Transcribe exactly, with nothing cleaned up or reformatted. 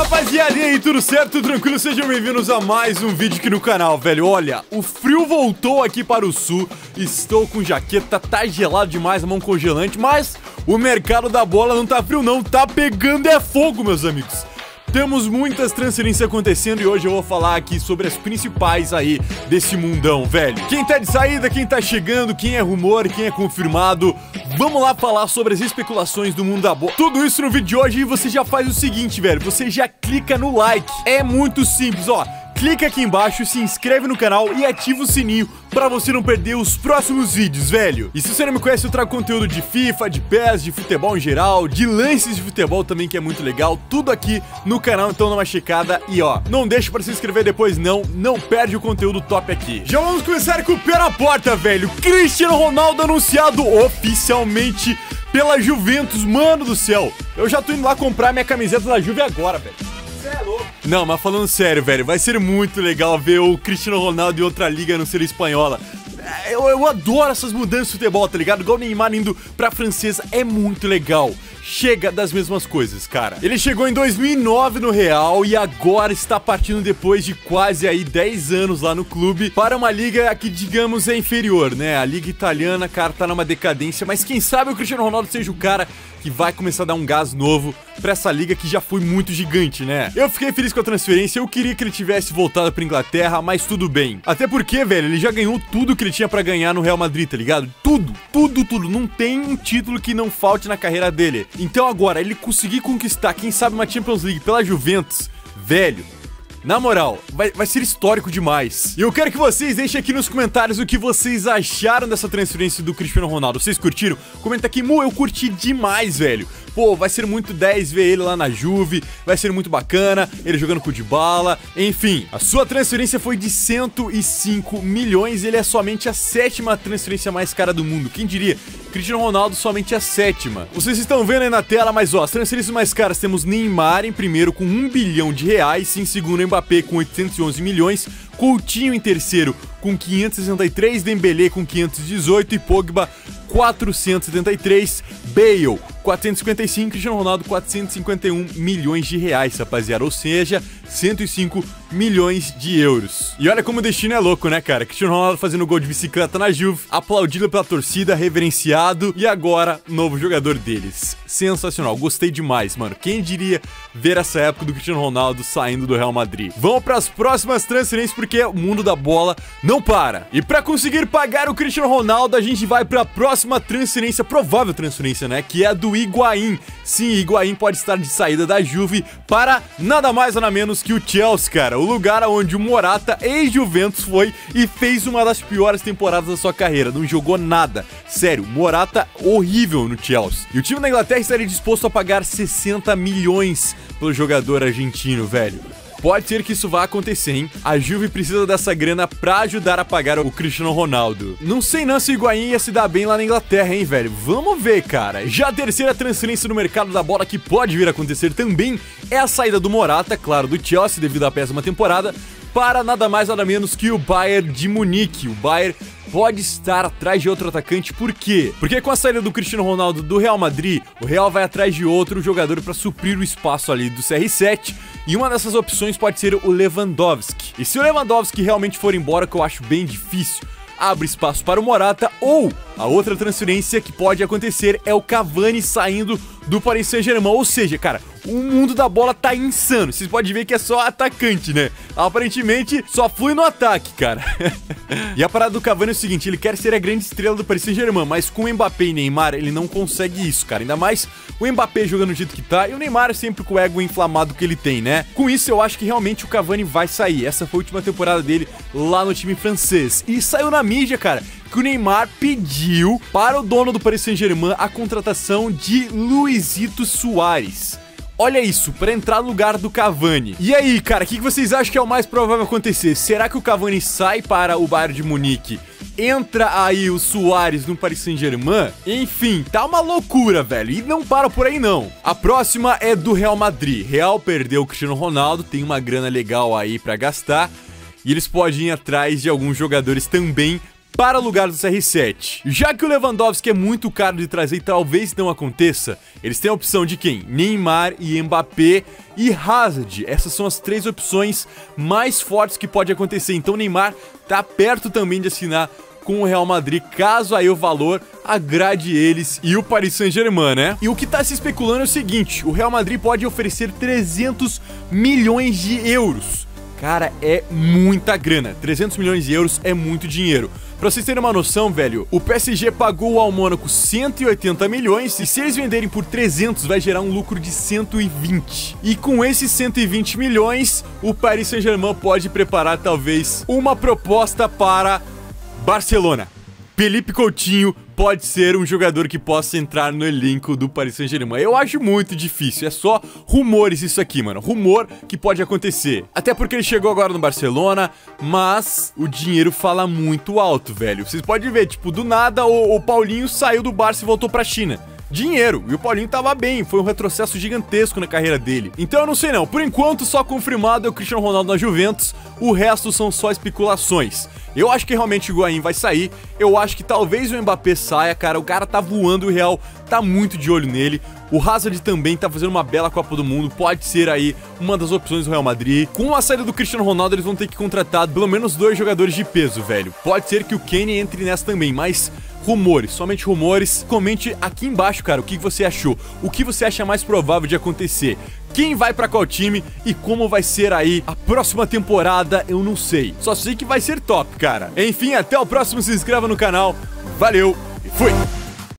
rapaziada, e aí, tudo certo, tudo tranquilo? Sejam bem-vindos a mais um vídeo aqui no canal, velho. Olha, o frio voltou aqui para o sul. Estou com jaqueta, tá gelado demais, a mão congelante. Mas o mercado da bola não tá frio não, tá pegando é fogo, meus amigos. Temos muitas transferências acontecendo e hoje eu vou falar aqui sobre as principais aí desse mundão, velho. Quem tá de saída, quem tá chegando, quem é rumor, quem é confirmado. Vamos lá falar sobre as especulações do mundo da bola. Tudo isso no vídeo de hoje e você já faz o seguinte, velho. Você já clica no like. É muito simples, ó. Clica aqui embaixo, se inscreve no canal e ativa o sininho pra você não perder os próximos vídeos, velho. E se você não me conhece, eu trago conteúdo de FIFA, de P E S, de futebol em geral, de lances de futebol também, que é muito legal. Tudo aqui no canal, então dá uma checada. E ó, não deixa pra se inscrever depois não, não perde o conteúdo top aqui. Já vamos começar com o pé na porta, velho. Cristiano Ronaldo anunciado oficialmente pela Juventus, mano do céu. Eu já tô indo lá comprar minha camiseta da Juve agora, velho. É louco. Não, mas falando sério, velho, vai ser muito legal ver o Cristiano Ronaldo em outra liga, não ser espanhola. Eu, eu adoro essas mudanças de futebol, tá ligado? Igual o Neymar indo pra francesa, é muito legal. Chega das mesmas coisas, cara. Ele chegou em dois mil e nove no Real e agora está partindo depois de quase aí dez anos lá no clube para uma liga que, digamos, é inferior, né? A liga italiana, cara, tá numa decadência, mas quem sabe o Cristiano Ronaldo seja o cara que vai começar a dar um gás novo pra essa liga que já foi muito gigante, né? Eu fiquei feliz com a transferência, eu queria que ele tivesse voltado pra Inglaterra, mas tudo bem. Até porque, velho, ele já ganhou tudo que ele tinha pra ganhar no Real Madrid, tá ligado? Tudo, tudo, tudo. Não tem um título que não falte na carreira dele. Então agora, ele conseguir conquistar, quem sabe, uma Champions League pela Juventus, velho, na moral, vai, vai ser histórico demais. E eu quero que vocês deixem aqui nos comentários o que vocês acharam dessa transferência do Cristiano Ronaldo. Vocês curtiram? Comenta aqui, Mu, eu curti demais, velho. Pô, vai ser muito dez ver ele lá na Juve, vai ser muito bacana, ele jogando com o Dybala, enfim. A sua transferência foi de cento e cinco milhões, ele é somente a sétima transferência mais cara do mundo, quem diria? Cristiano Ronaldo somente a sétima. Vocês estão vendo aí na tela, mas ó, as transferências mais caras temos Neymar em primeiro com um bilhão de reais, em segundo Mbappé com oitocentos e onze milhões, Coutinho em terceiro com quinhentos e sessenta e três, Dembélé com quinhentos e dezoito e Pogba quatrocentos e setenta e três, Bale quatrocentos e cinquenta e cinco, Cristiano Ronaldo quatrocentos e cinquenta e um milhões de reais, rapaziada, ou seja, cento e cinco milhões de euros. E olha como o destino é louco, né, cara? Cristiano Ronaldo fazendo gol de bicicleta na Juve, aplaudido pela torcida, reverenciado, e agora, novo jogador deles. Sensacional, gostei demais, mano. Quem diria ver essa época do Cristiano Ronaldo saindo do Real Madrid? Vamos para as próximas transferências, porque o mundo da bola não para. E para conseguir pagar o Cristiano Ronaldo, a gente vai para a próxima transferência, provável transferência, né, que é a do Higuaín. Sim, Higuaín pode estar de saída da Juve para nada mais nada menos que o Chelsea, cara. O lugar onde o Morata, ex-Juventus, foi e fez uma das piores temporadas da sua carreira. Não jogou nada. Sério, Morata horrível no Chelsea. E o time da Inglaterra estaria disposto a pagar sessenta milhões pelo jogador argentino, velho. Pode ser que isso vá acontecer, hein? A Juve precisa dessa grana pra ajudar a pagar o Cristiano Ronaldo. Não sei não se o Higuaín ia se dar bem lá na Inglaterra, hein, velho? Vamos ver, cara. Já a terceira transferência no mercado da bola que pode vir a acontecer também é a saída do Morata, claro, do Chelsea, devido à péssima temporada, para nada mais nada menos que o Bayern de Munique. O Bayern pode estar atrás de outro atacante, por quê? Porque com a saída do Cristiano Ronaldo do Real Madrid, o Real vai atrás de outro jogador para suprir o espaço ali do C R sete, e uma dessas opções pode ser o Lewandowski. E se o Lewandowski realmente for embora, que eu acho bem difícil, abre espaço para o Morata, ou a outra transferência que pode acontecer é o Cavani saindo do Paris Saint-Germain. Ou seja, cara, o mundo da bola tá insano. Vocês podem ver que é só atacante, né? Aparentemente, só flui no ataque, cara. E a parada do Cavani é o seguinte, ele quer ser a grande estrela do Paris Saint-Germain, mas com o Mbappé e Neymar, ele não consegue isso, cara. Ainda mais o Mbappé jogando do jeito que tá, e o Neymar sempre com o ego inflamado que ele tem, né? Com isso, eu acho que realmente o Cavani vai sair. Essa foi a última temporada dele lá no time francês. E saiu na mídia, cara, que o Neymar pediu para o dono do Paris Saint-Germain a contratação de Luizito Soares. Olha isso, para entrar no lugar do Cavani. E aí, cara, o que vocês acham que é o mais provável acontecer? Será que o Cavani sai para o Bayern de Munique? Entra aí o Soares no Paris Saint-Germain? Enfim, tá uma loucura, velho. E não para por aí, não. A próxima é do Real Madrid. Real perdeu o Cristiano Ronaldo, tem uma grana legal aí para gastar. E eles podem ir atrás de alguns jogadores também para o lugar do C R sete. Já que o Lewandowski é muito caro de trazer e talvez não aconteça, eles têm a opção de quem? Neymar e Mbappé e Hazard. Essas são as três opções mais fortes que pode acontecer. Então o Neymar tá perto também de assinar com o Real Madrid, caso aí o valor agrade eles e o Paris Saint-Germain, né? E o que tá se especulando é o seguinte, o Real Madrid pode oferecer trezentos milhões de euros. Cara, é muita grana. trezentos milhões de euros é muito dinheiro. Pra vocês terem uma noção, velho, o P S G pagou ao Mônaco cento e oitenta milhões e se eles venderem por trezentos vai gerar um lucro de cento e vinte. E com esses cento e vinte milhões, o Paris Saint-Germain pode preparar talvez uma proposta para Barcelona. Felipe Coutinho pode ser um jogador que possa entrar no elenco do Paris Saint-Germain. Eu acho muito difícil, é só rumores isso aqui, mano. Rumor que pode acontecer. Até porque ele chegou agora no Barcelona, mas o dinheiro fala muito alto, velho. Vocês podem ver, tipo, do nada o, o Paulinho saiu do Barça e voltou pra China. Dinheiro, e o Paulinho tava bem, foi um retrocesso gigantesco na carreira dele. Então eu não sei não, por enquanto só confirmado é o Cristiano Ronaldo na Juventus, o resto são só especulações. Eu acho que realmente o Higuaín vai sair, eu acho que talvez o Mbappé saia, cara, o cara tá voando, o Real tá muito de olho nele. O Hazard também tá fazendo uma bela Copa do Mundo, pode ser aí uma das opções do Real Madrid. Com a saída do Cristiano Ronaldo, eles vão ter que contratar pelo menos dois jogadores de peso, velho. Pode ser que o Kane entre nessa também, mas rumores, somente rumores. Comente aqui embaixo, cara, o que você achou, o que você acha mais provável de acontecer. Quem vai pra qual time e como vai ser aí a próxima temporada, eu não sei. Só sei que vai ser top, cara. Enfim, até o próximo, se inscreva no canal. Valeu e fui!